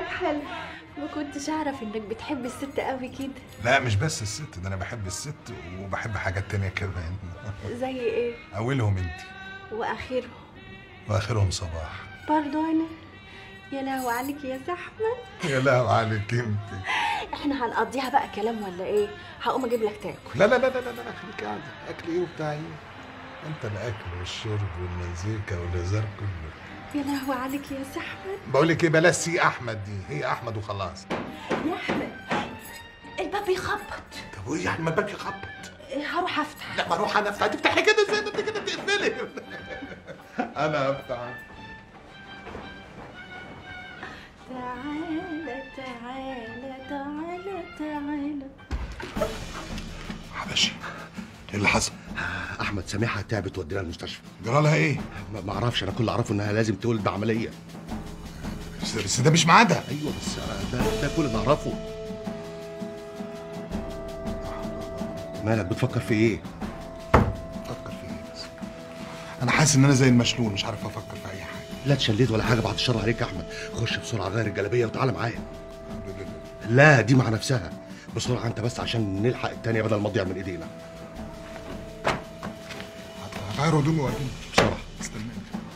حلو. ما كنتش اعرف انك بتحب الست قوي كده. لا مش بس الست، ده انا بحب الست وبحب حاجات تانية كمان. زي ايه؟ اولهم انت واخرهم؟ واخرهم صباح. برضو انا؟ يا لهوي عليك يا زحمه. يا لهوي عليك انت. احنا هنقضيها بقى كلام ولا ايه؟ هقوم اجيب لك تاكل. لا لا لا لا لا خليك قاعده. اكل ايه وبتاع ايه؟ انت الاكل والشرب والمزيكا والهزار كله. يا لهوي عليك يا زحمه. بقول لك ايه، بلاش سي احمد دي، هي احمد وخلاص. يا احمد الباب بيخبط. طب وايه يعني ما الباب يخبط؟ هروح افتح. لا ما اروح انا افتح. تفتحي كده ازاي؟ انت كده بتقفلي. انا افتح. تعالى تعالى تعالى تعالى. حبشي ايه اللي حصل؟ احمد سامحها تعبت ودينا المستشفى. جرى لها ايه؟ ما اعرفش، انا كل اللي اعرفه انها لازم تولد بعمليه. بس ده مش ميعادها. ايوه بس ده كل اللي اعرفه. مالك بتفكر في ايه؟ افكر في ايه بس؟ انا حاسس ان انا زي المشلول مش عارف افكر في اي حاجه. لا اتشليت ولا حاجه، بعد الشر عليك يا احمد. خش بسرعه غير الجلابيه وتعالى معايا. لا دي مع نفسها. بسرعه انت بس عشان نلحق التانيه بدل ما تضيع من ايدينا. هغير هدومي واجيلك بسرعه. استناني.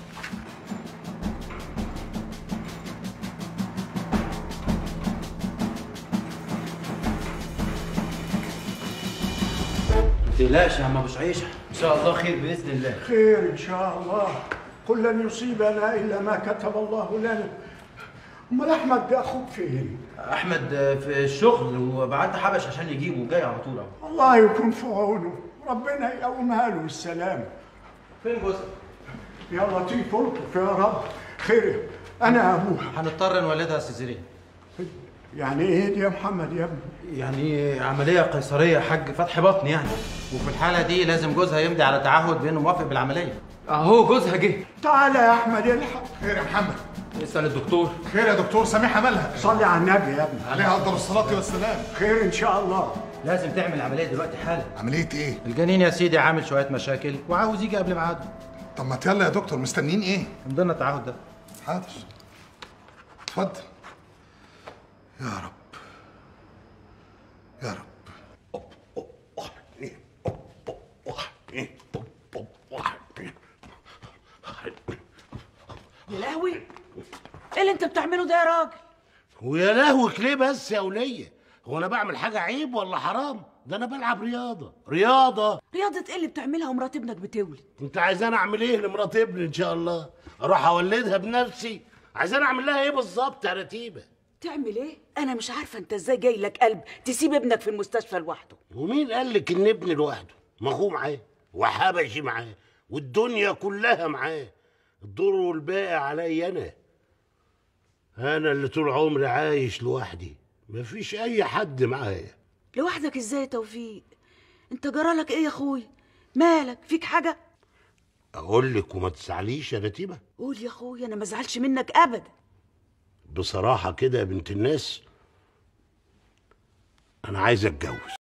ما تقلقش يا عم ابو شعيشه، ان شاء الله خير باذن الله. خير إن شاء الله. قل لن يصيبنا إلا ما كتب الله لنا. أمال أحمد ده أخوك فين؟ احمد في الشغل وبعت حبش عشان يجيبه، جاي على طول اهو. الله يكون في عونه، ربنا يقومها له بالسلامة. فين جوزك؟ يا لطيف الطف يا رب. خير، أنا أبوها. هنضطر نولدها يا سيزيرين. يعني إيه دي يا محمد يا ابني؟ يعني عمليه قيصريه يا حاج، فتح بطن يعني، وفي الحاله دي لازم جوزها يمضي على تعهد بانه موافق بالعمليه. اهو جوزها جه. تعالى يا أحمد الحق. خير يا محمد. اسال الدكتور. خير يا دكتور، سامحها مالها؟ صلي على النبي يا ابني. عليها افضل الصلاه والسلام. خير إن شاء الله. لازم تعمل عمليه دلوقتي حالا. عمليه ايه؟ الجنين يا سيدي عامل شويه مشاكل وعاوز يجي قبل ميعاده. طب ما يلا يا دكتور، مستنيين ايه؟ امضينا التعهد ده. حاضر. اتفضل. يا رب يا رب. يا لهوي، ايه اللي انت بتعمله ده يا راجل؟ ويا لهوك ليه بس يا وليه؟ هو انا بعمل حاجه عيب ولا حرام؟ ده انا بلعب رياضه. رياضه ايه اللي بتعملها ومرات ابنك بتولد؟ انت عايزاني اعمل ايه لمرات ابني ان شاء الله؟ اروح اولدها بنفسي؟ عايزاني اعمل لها ايه بالظبط يا رتيبه؟ تعمل ايه؟ انا مش عارفه انت ازاي جاي لك قلب تسيب ابنك في المستشفى لوحده. ومين قال لك ان ابني لوحده؟ ما اخوه معاه وحبشي معاه والدنيا كلها معاه. الدور والباقي عليا انا اللي طول عمري عايش لوحدي، مفيش اي حد معايا. لوحدك ازاي يا توفيق؟ انت جرالك ايه يا اخوي؟ مالك؟ فيك حاجه؟ اقول لك وما تزعليش يا رتيبه. قول يا اخوي، انا ما ازعلش منك ابدا. بصراحه كده يا بنت الناس، انا عايز اتجوز.